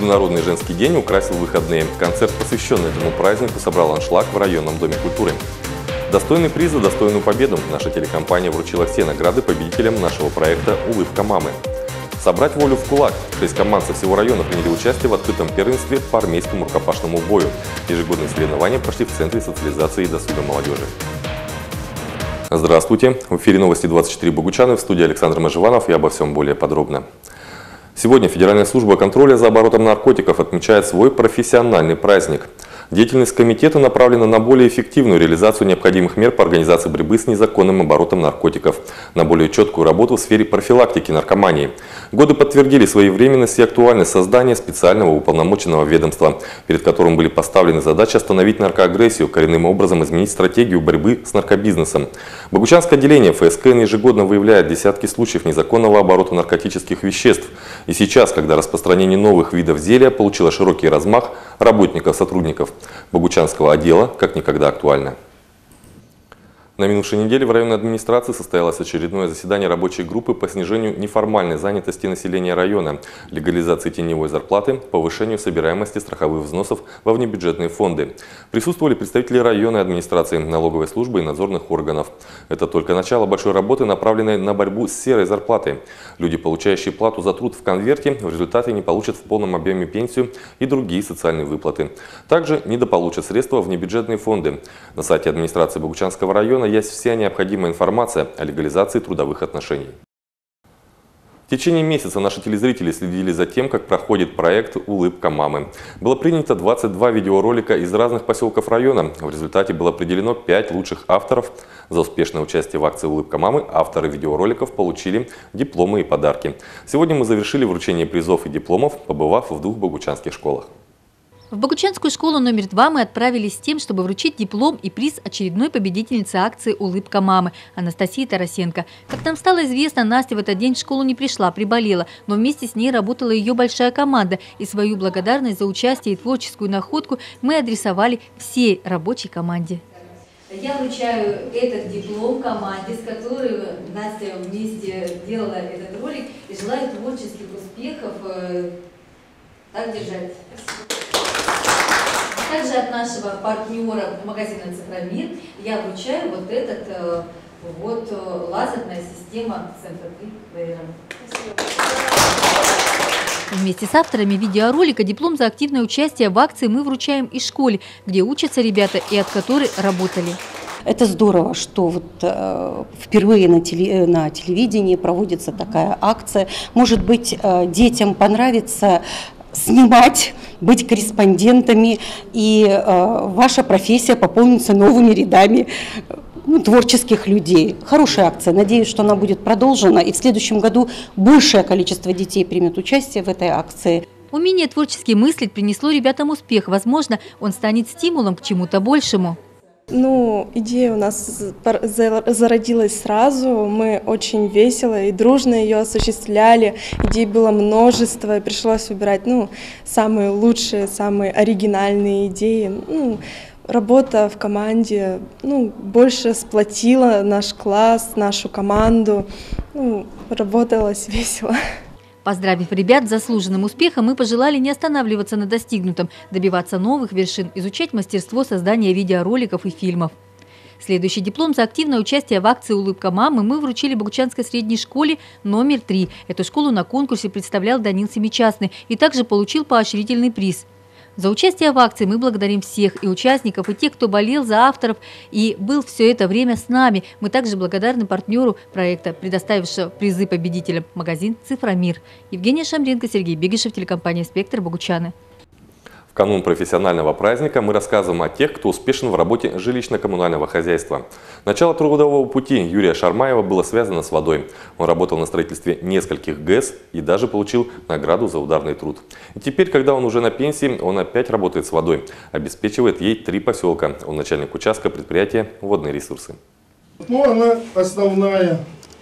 Международный женский день украсил выходные. Концерт, посвященный этому празднику, собрал аншлаг в районном доме культуры. Достойный приз за достойную победу. Наша телекомпания вручила все награды победителям нашего проекта «Улыбка мамы». Собрать волю в кулак. 6 команд со всего района приняли участие в открытом первенстве по армейскому рукопашному бою. Ежегодные соревнования прошли в Центре социализации и досуга молодежи. Здравствуйте! В эфире новости 24 Богучаны, в студии Александр Межеванов и обо всем более подробно. Сегодня Федеральная служба контроля за оборотом наркотиков отмечает свой профессиональный праздник. Деятельность комитета направлена на более эффективную реализацию необходимых мер по организации борьбы с незаконным оборотом наркотиков, на более четкую работу в сфере профилактики наркомании. Годы подтвердили своевременность и актуальность создания специального уполномоченного ведомства, перед которым были поставлены задачи остановить наркоагрессию, коренным образом изменить стратегию борьбы с наркобизнесом. Богучанское отделение ФСКН ежегодно выявляет десятки случаев незаконного оборота наркотических веществ. И сейчас, когда распространение новых видов зелья получило широкий размах, сотрудников Богучанского отдела как никогда актуально. На минувшей неделе в районной администрации состоялось очередное заседание рабочей группы по снижению неформальной занятости населения района, легализации теневой зарплаты, повышению собираемости страховых взносов во внебюджетные фонды. Присутствовали представители районной администрации, налоговой службы и надзорных органов. Это только начало большой работы, направленной на борьбу с серой зарплатой. Люди, получающие плату за труд в конверте, в результате не получат в полном объеме пенсию и другие социальные выплаты. Также недополучат средства в внебюджетные фонды. На сайте администрации Богучанского района есть вся необходимая информация о легализации трудовых отношений. В течение месяца наши телезрители следили за тем, как проходит проект «Улыбка мамы». Было принято 22 видеоролика из разных поселков района. В результате было определено 5 лучших авторов. За успешное участие в акции «Улыбка мамы» авторы видеороликов получили дипломы и подарки. Сегодня мы завершили вручение призов и дипломов, побывав в 2 богучанских школах. В Богучанскую школу номер 2 мы отправились с тем, чтобы вручить диплом и приз очередной победительнице акции «Улыбка мамы» Анастасии Тарасенко. Как нам стало известно, Настя в этот день в школу не пришла, приболела, но вместе с ней работала ее большая команда. И свою благодарность за участие и творческую находку мы адресовали всей рабочей команде. Я вручаю этот диплом команде, с которой Настя вместе делала этот ролик, и желаю творческих успехов. Так держать. Также от нашего партнера магазина «Цифромир» я вручаю вот этот лазерная система Центр-3. Вместе с авторами видеоролика диплом за активное участие в акции мы вручаем и школе, где учатся ребята и от которой работали. Это здорово, что впервые на телевидении проводится такая акция. Может быть, детям понравится снимать, быть корреспондентами, и ваша профессия пополнится новыми рядами творческих людей. Хорошая акция. Надеюсь, что она будет продолжена, и в следующем году большее количество детей примет участие в этой акции. Умение творчески мыслить принесло ребятам успех. Возможно, он станет стимулом к чему-то большему. Идея у нас зародилась сразу, мы очень весело и дружно ее осуществляли, идей было множество, и пришлось выбирать самые лучшие, самые оригинальные идеи. Работа в команде больше сплотила наш класс, нашу команду, работалось весело. Поздравив ребят с заслуженным успехом, мы пожелали не останавливаться на достигнутом, добиваться новых вершин, изучать мастерство создания видеороликов и фильмов. Следующий диплом за активное участие в акции «Улыбка мамы» мы вручили Богучанской средней школе номер 3. Эту школу на конкурсе представлял Данил Семичастный и также получил поощрительный приз. За участие в акции мы благодарим всех и участников, и тех, кто болел за авторов и был все это время с нами. Мы также благодарны партнеру проекта, предоставившего призы победителям, магазин «Цифромир». Евгения Шамренко, Сергей Бегишев, телекомпания «Спектр», Богучаны. В канун профессионального праздника мы рассказываем о тех, кто успешен в работе жилищно-коммунального хозяйства. Начало трудового пути Юрия Шармаева было связано с водой. Он работал на строительстве нескольких ГЭС и даже получил награду за ударный труд. И теперь, когда он уже на пенсии, он опять работает с водой. Обеспечивает ей 3 поселка. Он начальник участка предприятия «Водные ресурсы». Она основная,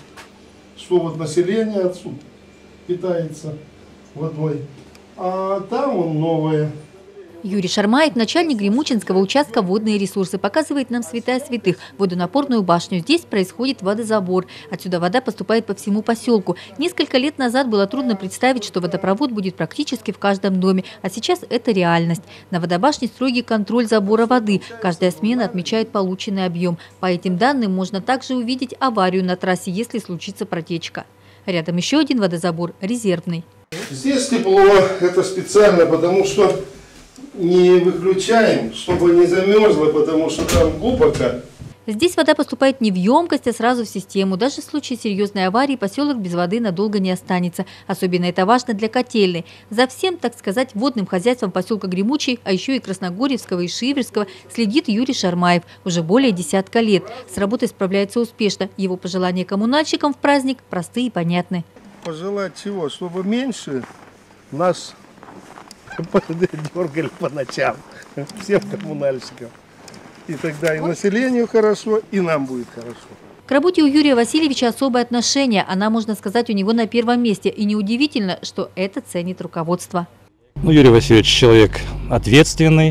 что население отсюда питается водой. А там новое. Юрий Шармаев, начальник Гремучинского участка «Водные ресурсы», показывает нам святая святых – водонапорную башню. Здесь происходит водозабор. Отсюда вода поступает по всему поселку. Несколько лет назад было трудно представить, что водопровод будет практически в каждом доме, а сейчас это реальность. На водобашне строгий контроль забора воды. Каждая смена отмечает полученный объем. По этим данным можно также увидеть аварию на трассе, если случится протечка. Рядом еще один водозабор – резервный. Здесь тепло, это специально, потому что не выключаем, чтобы не замерзло, потому что там глубоко. Здесь вода поступает не в емкость, а сразу в систему. Даже в случае серьезной аварии поселок без воды надолго не останется. Особенно это важно для котельной. За всем, так сказать, водным хозяйством поселка Гремучий, а еще и Красногорьевского и Шиверского, следит Юрий Шармаев. Уже более 10 лет. С работой справляется успешно. Его пожелания коммунальщикам в праздник простые и понятны. Пожелать чего? Чтобы меньше нас дергали по ночам. Всем коммунальщикам. И тогда и населению хорошо, и нам будет хорошо. К работе у Юрия Васильевича особое отношение. Она, можно сказать, у него на первом месте. И неудивительно, что это ценит руководство. Юрий Васильевич человек ответственный.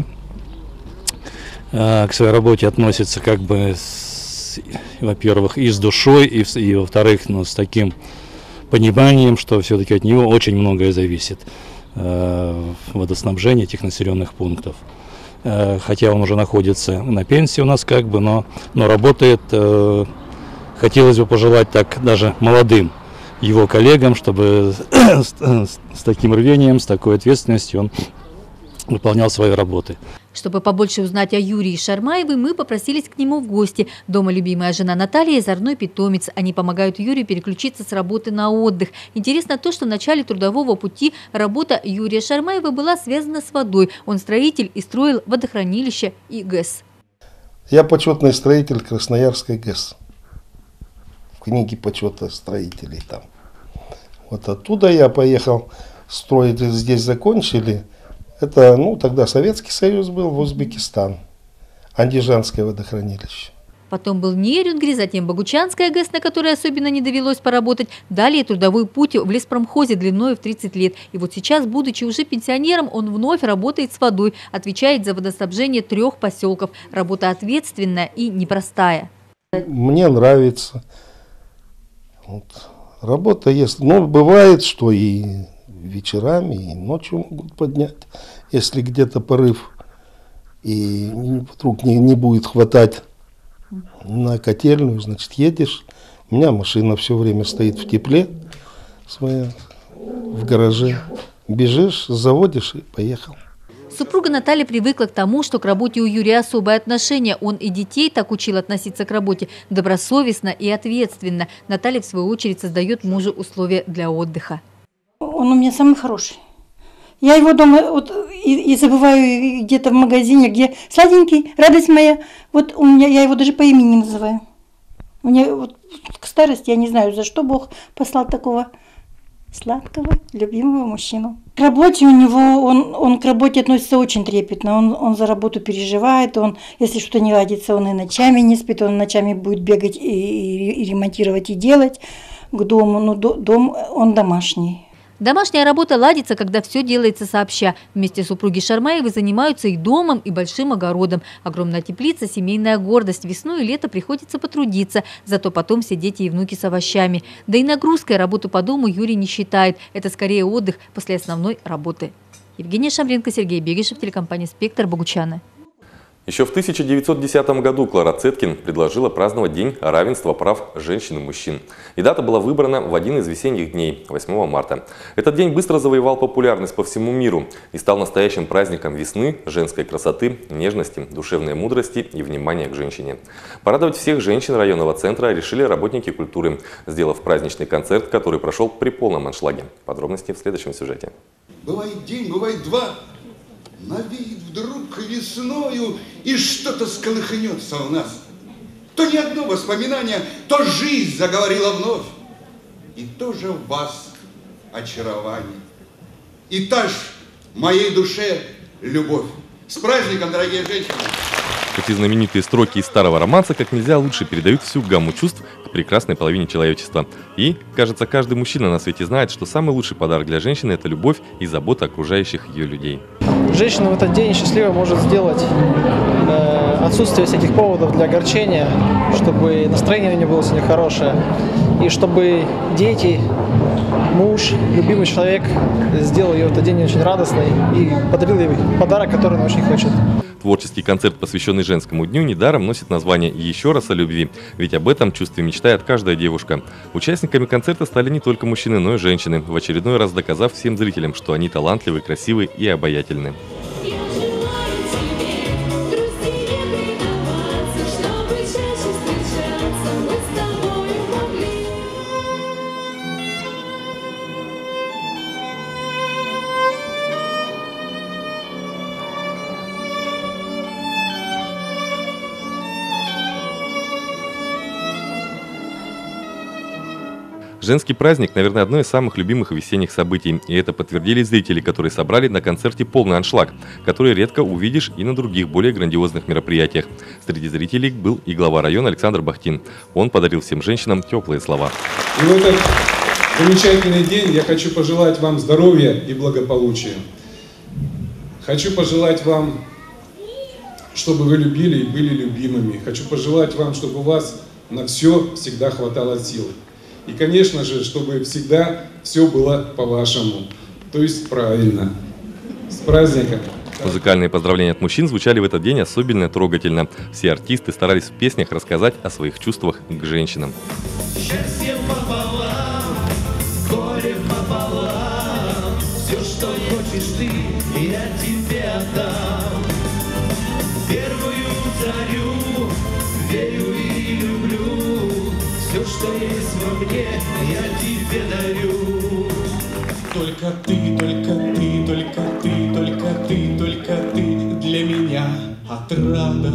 К своей работе относится как бы, во-первых, и с душой, и во-вторых, с таким пониманием, что все-таки от него очень многое зависит. Водоснабжение этих населенных пунктов. Хотя он уже находится на пенсии у нас но работает, хотелось бы пожелать так даже молодым его коллегам, чтобы с таким рвением, с такой ответственностью он выполнял свои работы. Чтобы побольше узнать о Юрии Шармаеве, мы попросились к нему в гости. Дома любимая жена Наталья – озорной питомец. Они помогают Юрию переключиться с работы на отдых. Интересно то, что в начале трудового пути работа Юрия Шармаева была связана с водой. Он строитель и строил водохранилище и ГЭС. Я почетный строитель Красноярской ГЭС. В книге почета строителей там. Вот оттуда я поехал строить, здесь закончили. Это, тогда Советский Союз был, в Узбекистан. Андижанское водохранилище. Потом был Нерюнгри, затем Богучанская ГЭС, на которой особенно не довелось поработать. Далее трудовой путь в леспромхозе длиной в 30 лет. И вот сейчас, будучи уже пенсионером, он вновь работает с водой, отвечает за водоснабжение 3 поселков. Работа ответственная и непростая. Мне нравится. Работа есть. Но бывает, что и вечерами, и ночью могут поднять, если где-то порыв, и вдруг не будет хватать на котельную, значит едешь. У меня машина все время стоит в тепле, своя, в гараже. Бежишь, заводишь и поехал. Супруга Наталья привыкла к тому, что к работе у Юрия особое отношение. Он и детей так учил относиться к работе добросовестно и ответственно. Наталья, в свою очередь, создает мужу условия для отдыха. Он у меня самый хороший. Я его дома и забываю где-то в магазине, где сладенький, радость моя. Вот у меня, я его даже по имени называю. У меня к старости, я не знаю, за что Бог послал такого сладкого, любимого мужчину. К работе у него, он к работе относится очень трепетно. Он за работу переживает, если что-то не ладится, он и ночами не спит, он ночами будет бегать и ремонтировать, и делать к дому. Но дом, он домашний. Домашняя работа ладится, когда все делается сообща. Вместе супруги Шармаевы занимаются и домом, и большим огородом. Огромная теплица – семейная гордость. Весну и лето приходится потрудиться. Зато потом все дети и внуки с овощами. Да и нагрузкой работу по дому Юрий не считает. Это скорее отдых после основной работы. Евгения Шамренко, Сергей Бегишев, телекомпания «Спектр», Богучаны. Еще в 1910 году Клара Цеткин предложила праздновать День равенства прав женщин и мужчин. И дата была выбрана в один из весенних дней, 8 марта. Этот день быстро завоевал популярность по всему миру и стал настоящим праздником весны, женской красоты, нежности, душевной мудрости и внимания к женщине. Порадовать всех женщин районного центра решили работники культуры, сделав праздничный концерт, который прошел при полном аншлаге. Подробности в следующем сюжете. Бывает день, бывает два. Навеет вдруг весною, и что-то сколыхнется в нас. То ни одно воспоминание, то жизнь заговорила вновь. И тоже в вас очарование. И та ж моей душе любовь. С праздником, дорогие женщины! Эти знаменитые строки из старого романса как нельзя лучше передают всю гамму чувств к прекрасной половине человечества. И, кажется, каждый мужчина на свете знает, что самый лучший подарок для женщины – это любовь и забота окружающих ее людей. Женщина в этот день счастливо может сделать отсутствие всяких поводов для огорчения, чтобы настроение у нее было сегодня хорошее, и чтобы дети, муж, любимый человек сделал ее в этот день очень радостной и подарил ей подарок, который она очень хочет. Творческий концерт, посвященный женскому дню, недаром носит название «Еще раз о любви», ведь об этом чувстве мечтает каждая девушка. Участниками концерта стали не только мужчины, но и женщины, в очередной раз доказав всем зрителям, что они талантливы, красивы и обаятельны. Женский праздник, наверное, одно из самых любимых весенних событий. И это подтвердили зрители, которые собрали на концерте полный аншлаг, который редко увидишь и на других более грандиозных мероприятиях. Среди зрителей был и глава района Александр Бахтин. Он подарил всем женщинам теплые слова. И в этот замечательный день я хочу пожелать вам здоровья и благополучия. Хочу пожелать вам, чтобы вы любили и были любимыми. Хочу пожелать вам, чтобы у вас на все всегда хватало сил. И, конечно же, чтобы всегда все было по-вашему, то есть правильно. С праздником! Музыкальные поздравления от мужчин звучали в этот день особенно трогательно. Все артисты старались в песнях рассказать о своих чувствах к женщинам. Счастье пополам, горе пополам, все, что хочешь ты, я тебе отдам. Первую зарю, верю и люблю, все, что есть во мне, я тебе дарю. Только ты, только ты, только ты, только ты, только ты для меня отрада.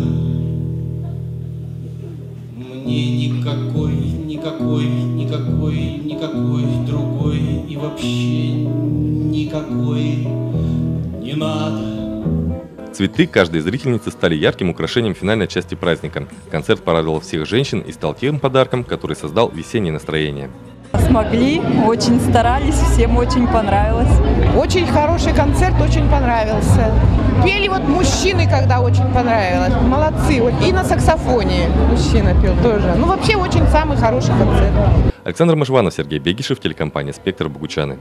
Мне никакой, никакой, никакой, никакой другой и вообще никакой не надо. Цветы каждой зрительницы стали ярким украшением финальной части праздника. Концерт порадовал всех женщин и стал тем подарком, который создал весеннее настроение. Смогли, очень старались, всем очень понравилось. Очень хороший концерт, очень понравился. Пели вот мужчины, когда очень понравилось. Молодцы. Вот и на саксофоне мужчина пел тоже. Ну вообще очень самый хороший концерт. Александр Межванов, Сергей Бегишев, телекомпания «Спектр», Богучаны.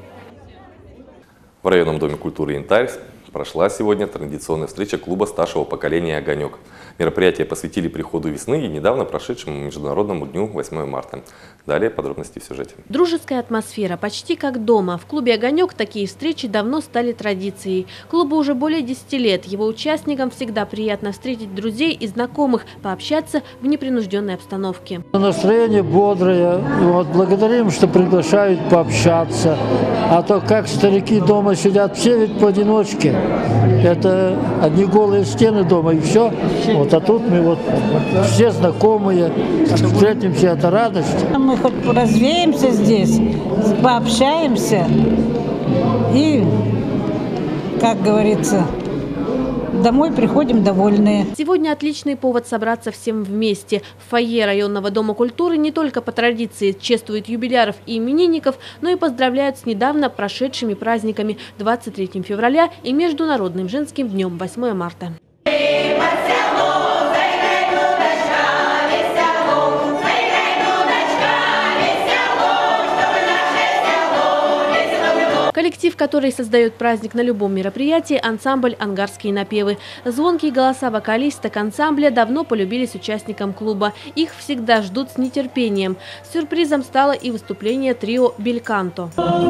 В районном доме культуры «Янтарь» прошла сегодня традиционная встреча клуба старшего поколения «Огонек». Мероприятие посвятили приходу весны и недавно прошедшему Международному дню 8 марта. Далее подробности в сюжете. Дружеская атмосфера, почти как дома. В клубе «Огонек» такие встречи давно стали традицией. Клубу уже более 10 лет. Его участникам всегда приятно встретить друзей и знакомых, пообщаться в непринужденной обстановке. Настроение бодрое. Вот, благодарим, что приглашают пообщаться. А то как старики дома сидят, все ведь поодиночке. Это одни голые стены дома и все. Вот, а тут мы вот все знакомые, встретимся, это радость. Мы хоть развеемся здесь, пообщаемся и, как говорится, домой приходим довольные. Сегодня отличный повод собраться всем вместе. В фойе районного дома культуры не только по традиции чествуют юбиляров и именинников, но и поздравляют с недавно прошедшими праздниками 23 февраля и Международным женским днем 8 марта. Коллектив, который создает праздник на любом мероприятии, ансамбль «Ангарские напевы». Звонкие голоса вокалисток ансамбля давно полюбились участникам клуба. Их всегда ждут с нетерпением. Сюрпризом стало и выступление трио «Бельканто».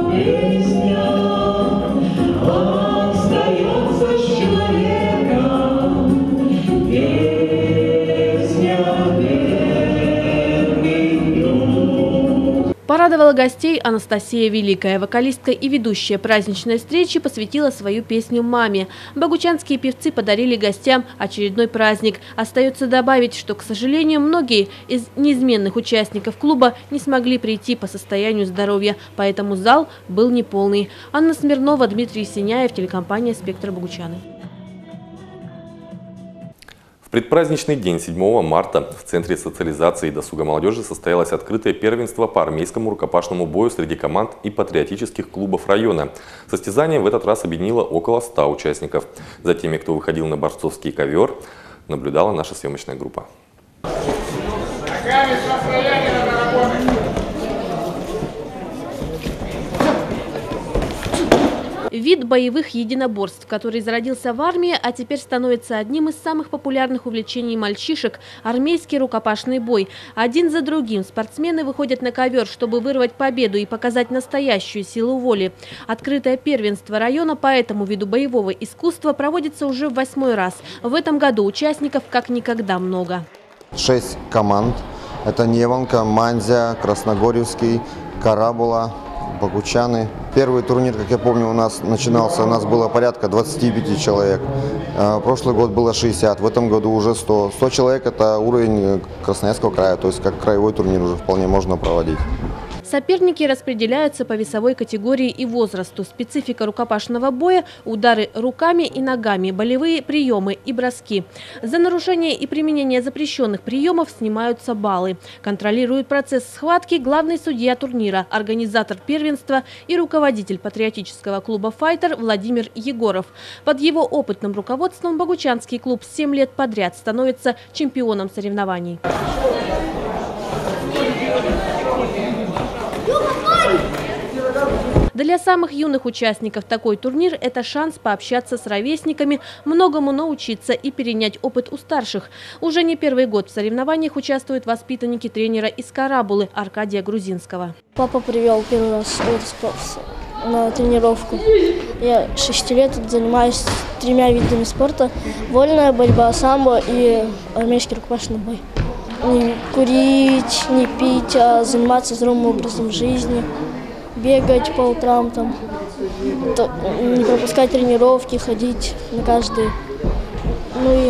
Порадовала гостей Анастасия Великая. Вокалистка и ведущая праздничной встречи посвятила свою песню маме. Богучанские певцы подарили гостям очередной праздник. Остается добавить, что, к сожалению, многие из неизменных участников клуба не смогли прийти по состоянию здоровья, поэтому зал был неполный. Анна Смирнова, Дмитрий Синяев, телекомпания «Спектр», Богучаны. В предпраздничный день 7 марта в Центре социализации и досуга молодежи состоялось открытое первенство по армейскому рукопашному бою среди команд и патриотических клубов района. Состязание в этот раз объединило около 100 участников. За теми, кто выходил на борцовский ковер, наблюдала наша съемочная группа. Вид боевых единоборств, который зародился в армии, а теперь становится одним из самых популярных увлечений мальчишек – армейский рукопашный бой. Один за другим спортсмены выходят на ковер, чтобы вырвать победу и показать настоящую силу воли. Открытое первенство района по этому виду боевого искусства проводится уже в 8-й раз. В этом году участников как никогда много. 6 команд. Это Неванка, Манзя, Красногорьевский, Карабула, Богучаны. Первый турнир, как я помню, у нас начинался, у нас было порядка 25 человек. Прошлый год было 60, в этом году уже 100. 100 человек – это уровень Красноярского края, то есть как краевой турнир уже вполне можно проводить. Соперники распределяются по весовой категории и возрасту. Специфика рукопашного боя – удары руками и ногами, болевые приемы и броски. За нарушение и применение запрещенных приемов снимаются баллы. Контролирует процесс схватки главный судья турнира, организатор первенства и руководитель патриотического клуба «Файтер» Владимир Егоров. Под его опытным руководством богучанский клуб 7 лет подряд становится чемпионом соревнований. Для самых юных участников такой турнир – это шанс пообщаться с ровесниками, многому научиться и перенять опыт у старших. Уже не первый год в соревнованиях участвуют воспитанники тренера из Карабулы Аркадия Грузинского. Папа привел первый раз на тренировку. Я 6 лет занимаюсь 3 видами спорта – вольная борьба, самбо и армейский рукопашный бой. Не курить, не пить, а заниматься здоровым образом жизни. Бегать по утрам, не пропускать тренировки, ходить на каждый, ну и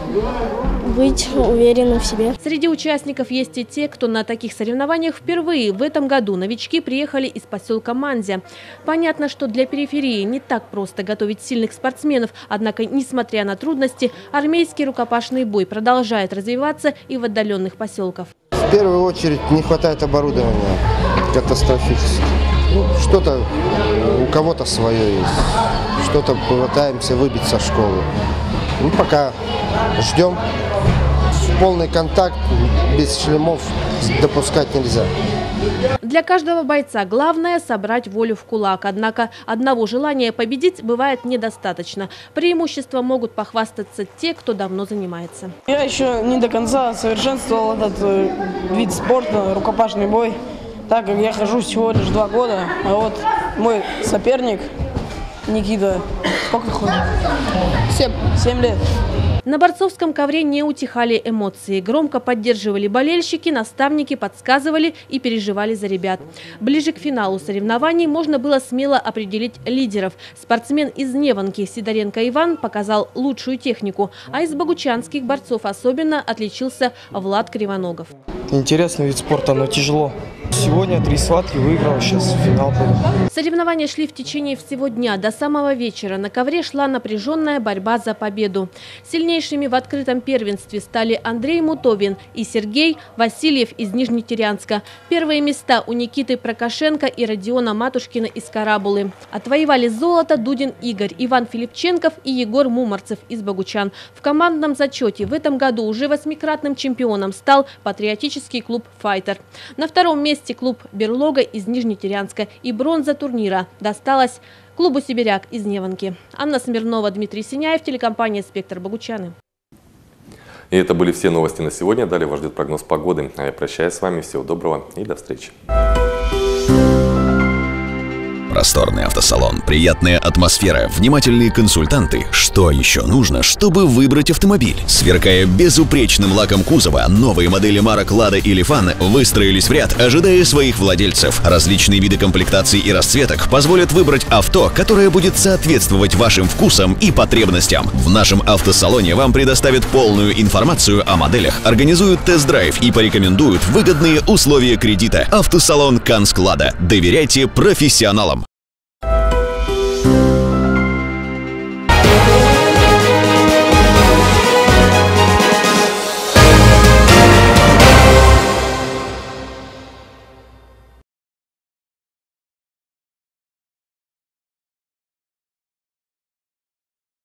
быть уверенным в себе. Среди участников есть и те, кто на таких соревнованиях впервые. В этом году новички приехали из поселка Манзя. Понятно, что для периферии не так просто готовить сильных спортсменов, однако, несмотря на трудности, армейский рукопашный бой продолжает развиваться и в отдаленных поселках. В первую очередь не хватает оборудования катастрофически. Что-то у кого-то свое есть, что-то пытаемся выбить со школы. Пока ждем. Полный контакт без шлемов допускать нельзя. Для каждого бойца главное – собрать волю в кулак. Однако одного желания победить бывает недостаточно. Преимуществом могут похвастаться те, кто давно занимается. Я еще не до конца совершенствовал этот вид спорта, рукопашный бой. Так как я хожу всего лишь 2 года, а вот мой соперник Никита, сколько ходит? 7 лет. На борцовском ковре не утихали эмоции. Громко поддерживали болельщики, наставники подсказывали и переживали за ребят. Ближе к финалу соревнований можно было смело определить лидеров. Спортсмен из Неванки Сидоренко Иван показал лучшую технику, а из богучанских борцов особенно отличился Влад Кривоногов. Интересный вид спорта, но тяжело. Сегодня 3 схватки выиграл, сейчас в финал пойду. Соревнования шли в течение всего дня. До самого вечера на ковре шла напряженная борьба за победу. Сильнейшими в открытом первенстве стали Андрей Мутовин и Сергей Васильев из Нижнетерянска. Первые места у Никиты Прокошенко и Родиона Матушкина из Карабулы. Отвоевали золото Дудин Игорь, Иван Филипченков и Егор Мумарцев из Богучан. В командном зачете в этом году уже 8-кратным чемпионом стал патриотический клуб «Файтер». На втором месте клуб «Берлога» из Нижнетерянска, и бронза турнира досталась клубу «Сибиряк» из Неванки. Анна Смирнова, Дмитрий Синяев, телекомпания «Спектр», Богучаны. И это были все новости на сегодня. Далее вас ждет прогноз погоды. А я прощаюсь с вами. Всего доброго и до встречи. Просторный автосалон, приятная атмосфера, внимательные консультанты. Что еще нужно, чтобы выбрать автомобиль? Сверкая безупречным лаком кузова, новые модели марок «Лада» и «Лифан» выстроились в ряд, ожидая своих владельцев. Различные виды комплектаций и расцветок позволят выбрать авто, которое будет соответствовать вашим вкусам и потребностям. В нашем автосалоне вам предоставят полную информацию о моделях, организуют тест-драйв и порекомендуют выгодные условия кредита. Автосалон «Канск Лада». Доверяйте профессионалам.